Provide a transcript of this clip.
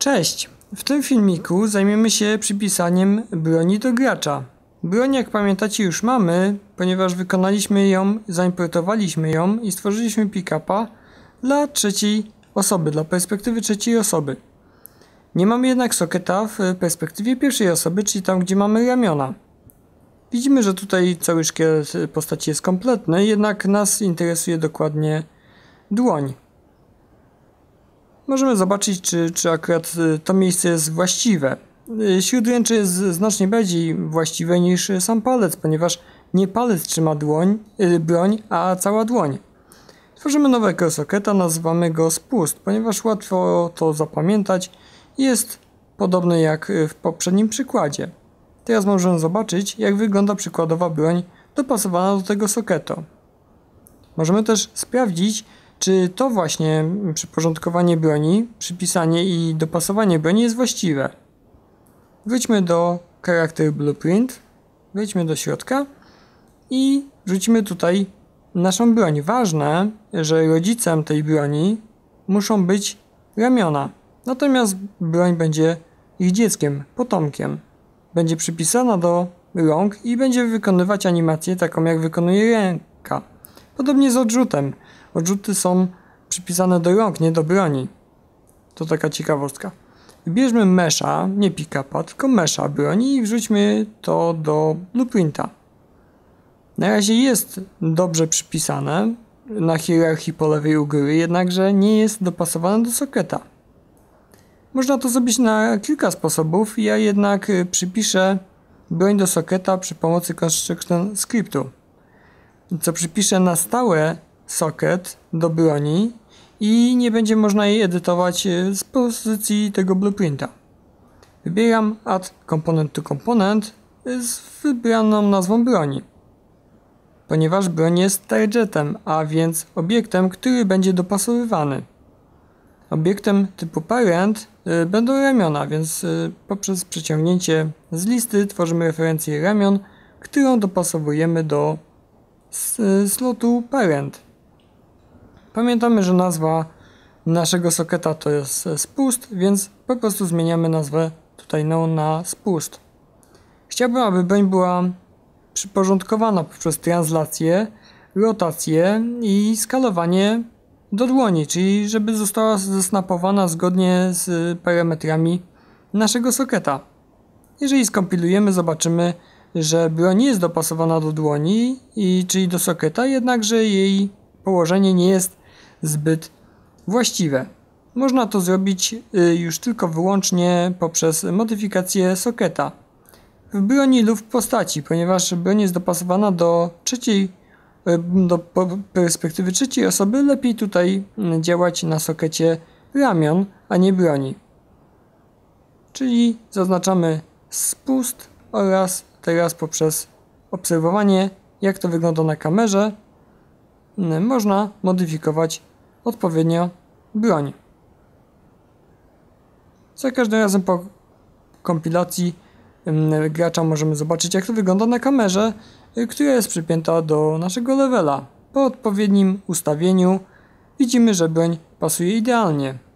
Cześć! W tym filmiku zajmiemy się przypisaniem broni do gracza. Broń, jak pamiętacie, już mamy, ponieważ wykonaliśmy ją, zaimportowaliśmy ją i stworzyliśmy pick-upa dla trzeciej osoby, dla perspektywy trzeciej osoby. Nie mamy jednak socketa w perspektywie pierwszej osoby, czyli tam, gdzie mamy ramiona. Widzimy, że tutaj cały szkielet postaci jest kompletny, jednak nas interesuje dokładnie dłoń. Możemy zobaczyć, czy akurat to miejsce jest właściwe. Śródręcze jest znacznie bardziej właściwe niż sam palec, ponieważ nie palec trzyma broń, a cała dłoń. Tworzymy nowego socketa, nazywamy go spust, ponieważ łatwo to zapamiętać. Jest podobny jak w poprzednim przykładzie. Teraz możemy zobaczyć, jak wygląda przykładowa broń dopasowana do tego socketu. Możemy też sprawdzić, czy to właśnie przyporządkowanie broni, przypisanie i dopasowanie broni jest właściwe. Wróćmy do Character Blueprint, wejdźmy do środka i wrzucimy tutaj naszą broń. Ważne, że rodzicem tej broni muszą być ramiona, natomiast broń będzie ich dzieckiem, potomkiem. Będzie przypisana do rąk i będzie wykonywać animację taką, jak wykonuje ręka. Podobnie z odrzutem. Odrzuty są przypisane do rąk, nie do broni. To taka ciekawostka. Wybierzmy mesha, nie pick-upa, tylko mesha broni i wrzućmy to do blueprinta. Na razie jest dobrze przypisane na hierarchii po lewej u góry, jednakże nie jest dopasowane do socketa. Można to zrobić na kilka sposobów, ja jednak przypiszę broń do socketa przy pomocy construction scriptu, co przypiszę na stałe socket do broni i nie będzie można jej edytować z pozycji tego blueprinta. Wybieram Add Component to Component z wybraną nazwą broni, ponieważ broń jest targetem, a więc obiektem, który będzie dopasowywany. Obiektem typu Parent będą ramiona, więc poprzez przeciągnięcie z listy tworzymy referencję ramion, którą dopasowujemy do slotu Parent. Pamiętamy, że nazwa naszego socketa to jest spust, więc po prostu zmieniamy nazwę tutaj na spust. Chciałbym, aby broń była przyporządkowana poprzez translację, rotację i skalowanie do dłoni, czyli żeby została zesnapowana zgodnie z parametrami naszego socketa. Jeżeli skompilujemy, zobaczymy, że broń jest dopasowana do dłoni, czyli do socketa, jednakże jej położenie nie jest zbyt właściwe. Można to zrobić już tylko wyłącznie poprzez modyfikację socketa w broni lub w postaci, ponieważ broń jest dopasowana do perspektywy trzeciej osoby, lepiej tutaj działać na sockecie ramion, a nie broni. Czyli zaznaczamy spust oraz teraz poprzez obserwowanie, jak to wygląda na kamerze, można modyfikować odpowiednio broń. Za każdym razem po kompilacji gracza możemy zobaczyć, jak to wygląda na kamerze, która jest przypięta do naszego levela. Po odpowiednim ustawieniu widzimy, że broń pasuje idealnie.